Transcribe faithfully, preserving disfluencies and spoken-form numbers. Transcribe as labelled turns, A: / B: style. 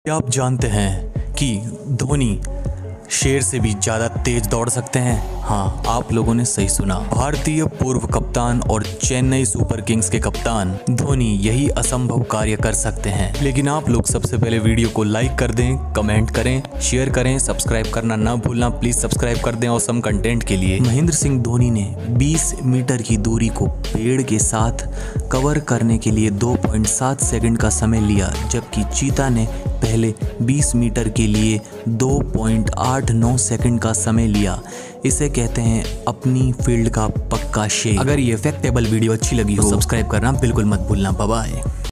A: क्या आप जानते हैं कि धोनी शेर से भी ज़्यादा तेज दौड़ सकते हैं? हाँ, आप लोगों ने सही सुना। भारतीय पूर्व कप्तान और चेन्नई सुपर किंग्स के कप्तान धोनी यही असंभव कार्य कर सकते हैं। लेकिन आप लोग सबसे पहले वीडियो को लाइक कर दें, कमेंट करें, शेयर करें, सब्सक्राइब करना ना भूलना। प्लीज सब्सक्राइब कर दें औसम कंटेंट के लिए। महेंद्र सिंह धोनी ने बीस मीटर की दूरी को पेड़ के साथ कवर करने के लिए दो पॉइंट सात सेकंड का समय लिया, जबकि चीता ने पहले बीस मीटर के लिए दो पॉइंट आठ नौ सेकंड का समय लिया। इसे कहते हैं अपनी फील्ड का पक्का शेर। अगर ये फैक्टेबल वीडियो अच्छी लगी हो तो सब्सक्राइब करना बिल्कुल मत भूलना। Bye bye.